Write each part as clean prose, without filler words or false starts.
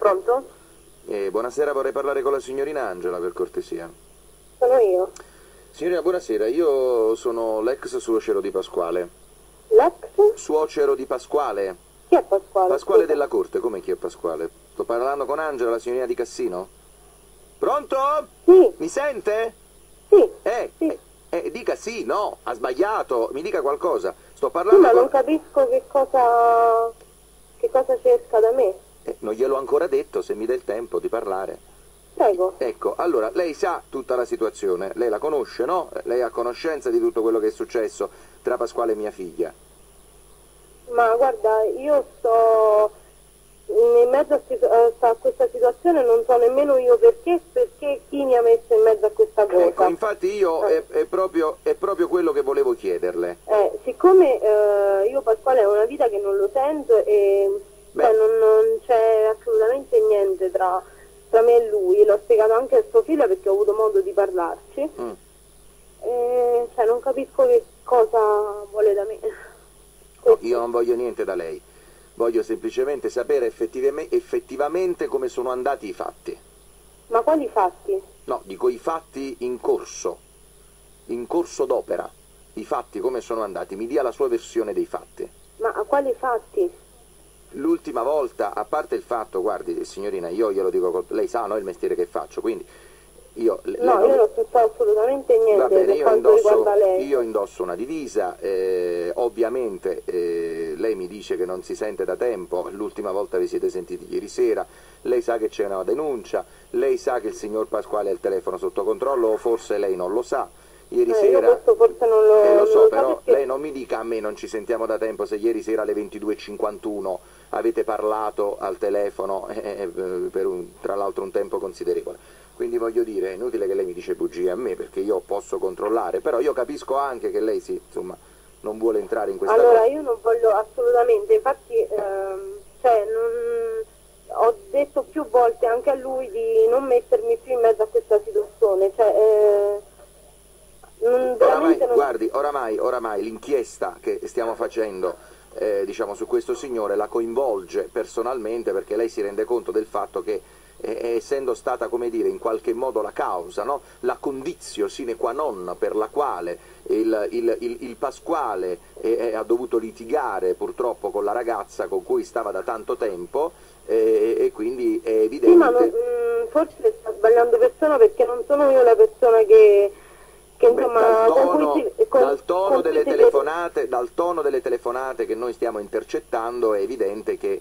Pronto? Buonasera, vorrei parlare con la signorina Angela, per cortesia. Sono io. Signorina, buonasera, io sono l'ex suocero di Pasquale. L'ex? Suocero di Pasquale? Chi è Pasquale? Pasquale Scusa. della Corte, come chi è Pasquale? Sto parlando con Angela, la signorina di Cassino? Pronto? Sì. Mi sente? Sì. Sì. Dica sì, no, ha sbagliato, mi dica qualcosa. Sto Sì, parlando ma con... non capisco che cosa cerca da me. Non gliel'ho ancora detto, se mi dà il tempo di parlare. Prego. Ecco, allora, lei sa tutta la situazione, lei la conosce, no? Lei ha conoscenza di tutto quello che è successo tra Pasquale e mia figlia. Ma guarda, io sto in mezzo a questa situazione, non so nemmeno io perché chi mi ha messo in mezzo a questa cosa. Ecco, infatti io è proprio quello che volevo chiederle. Siccome io Pasquale è una vita che non lo sento e cioè, non c'è assolutamente niente tra me e lui, l'ho spiegato anche a suo figlio perché ho avuto modo di parlarci, cioè non capisco che cosa vuole da me. No, io non voglio niente da lei, voglio semplicemente sapere effettivamente come sono andati i fatti. Ma quali fatti? No, dico i fatti in corso d'opera, i fatti come sono andati, mi dia la sua versione dei fatti. Ma a quali fatti? L'ultima volta, a parte il fatto, guardi signorina, io glielo dico, lei sa, no, il mestiere che faccio, quindi io... No, io non so assolutamente niente. Va bene, per quanto riguarda lei. io indosso una divisa, ovviamente lei mi dice che non si sente da tempo, l'ultima volta vi siete sentiti ieri sera, lei sa che c'è una denuncia, lei sa che il signor Pasquale ha il telefono sotto controllo, o forse lei non lo sa. Ieri sera... Io questo forse non lo lo so, so però perché... lei non mi dica a me non ci sentiamo da tempo se ieri sera alle 22:51 avete parlato al telefono per tra l'altro un tempo considerevole. Quindi voglio dire, è inutile che lei mi dice bugie a me, perché io posso controllare, però io capisco anche che lei insomma, non vuole entrare in questa Allora, cosa. io non voglio assolutamente, infatti, ho detto più volte anche a lui di non mettermi più in mezzo a questa situazione, Guardi, oramai l'inchiesta che stiamo facendo diciamo, su questo signore la coinvolge personalmente, perché lei si rende conto del fatto che essendo stata, come dire, in qualche modo la causa, no? La conditio sine qua non per la quale il Pasquale ha dovuto litigare purtroppo con la ragazza con cui stava da tanto tempo, e quindi è evidente... Sì, ma forse sta sbagliando persona, perché non sono io la persona che insomma, dal tono delle telefonate che noi stiamo intercettando è evidente che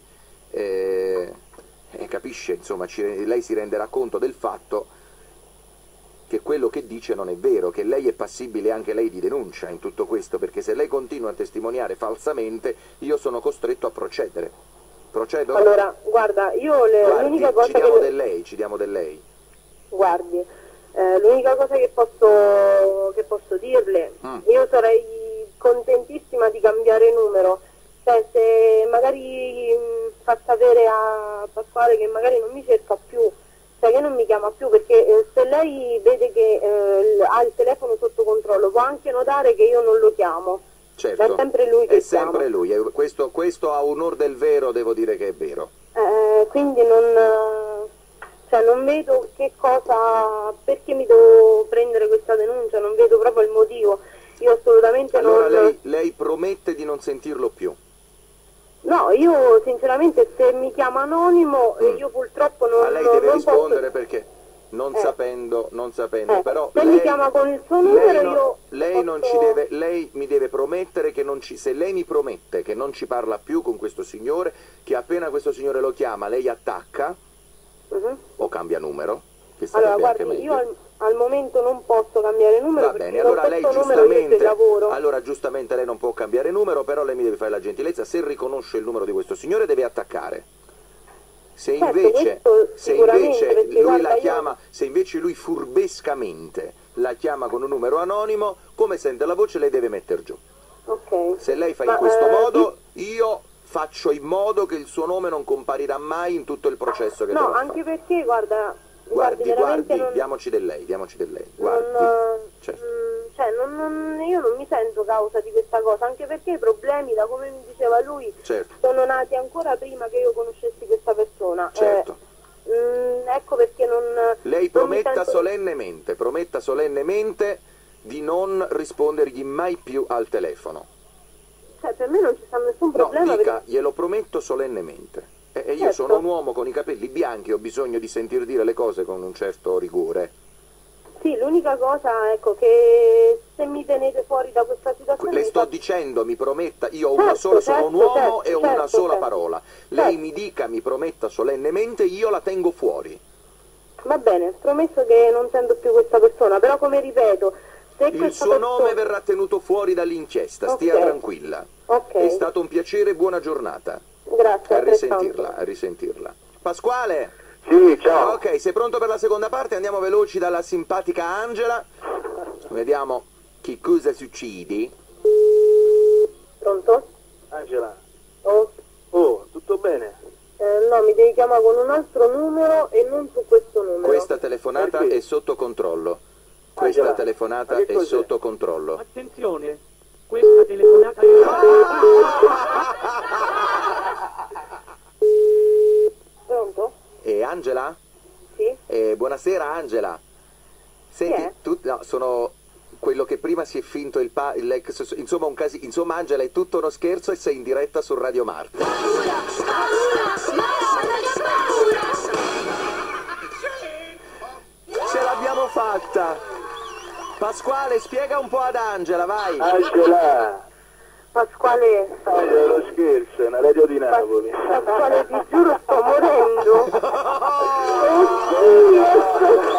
capisce, insomma, lei si renderà conto del fatto che quello che dice non è vero, che lei è passibile anche lei di denuncia in tutto questo, perché se lei continua a testimoniare falsamente io sono costretto a procedere. Procedo? Allora, guarda, l'unica cosa ci diamo del lei. Guardi, l'unica cosa che posso dirle, io sarei contentissima di cambiare numero, cioè se magari fa sapere a Pasquale che magari non mi cerca più, cioè che non mi chiama più, perché se lei vede che ha il telefono sotto controllo può anche notare che io non lo chiamo. Certo, è sempre lui che è sempre chiama. lui, questo a onor del vero devo dire che è vero. Quindi non vedo perché mi devo prendere questa denuncia, non vedo proprio il motivo. Io assolutamente allora non... lei promette di non sentirlo più? No, io sinceramente se mi chiama anonimo io purtroppo non... A lei deve rispondere posso... perché non sapendo, però se mi chiama con il suo numero lei mi deve promettere che se lei mi promette che non ci parla più con questo signore, che appena questo signore lo chiama lei attacca o cambia numero, che sarebbe allora anche guardi, meglio. io al momento non posso cambiare numero. Va bene, allora giustamente lei non può cambiare numero, però lei mi deve fare la gentilezza, se riconosce il numero di questo signore deve attaccare. Se invece lui furbescamente la chiama con un numero anonimo, come sente la voce lei deve metter giù. Okay. Se lei fa in questo modo, io faccio in modo che il suo nome non comparirà mai in tutto il processo che dovrà fare. No, anche perché, guardi, diamoci del lei, io non mi sento causa di questa cosa, anche perché i problemi, da come mi diceva lui, sono nati ancora prima che io conoscessi questa persona. Certo. perché non... Lei non mi prometta sento... solennemente di non rispondergli mai più al telefono. Cioè, per me non ci sta nessun No, problema. dica, glielo prometto solennemente. E io sono un uomo con i capelli bianchi, ho bisogno di sentir dire le cose con un certo rigore. Sì, l'unica cosa, ecco, che se mi tenete fuori da questa situazione... Le sto dicendo, mi prometta, io ho sono un uomo e ho una sola parola. Lei mi dica, mi prometta solennemente, io la tengo fuori. Va bene, promesso che non sento più questa persona, però come ripeto, se Il suo nome verrà tenuto fuori dall'inchiesta, stia tranquilla. È stato un piacere, buona giornata. Grazie. A risentirla. Pasquale! Sì, ciao. Ok, sei pronto per la seconda parte? Andiamo veloci dalla simpatica Angela. Vediamo che cosa succede. Pronto? Angela. Oh. Oh, tutto bene? No, mi devi chiamare con un altro numero e non su questo numero. Questa telefonata è sotto controllo. Questa Angela, telefonata è sotto controllo. Attenzione, questa telefonata è... Pronto? Angela? Sì? Buonasera Angela. Senti, no, sono quello che prima si è finto insomma, insomma Angela, è tutto uno scherzo e sei in diretta su Radio Marte. Ce l'abbiamo fatta. Pasquale, spiega un po' ad Angela, vai. Angela! Pasquale... Angela, lo scherzo, è una radio di Napoli. Pasquale, ti giuro sto morendo. Oddio, sto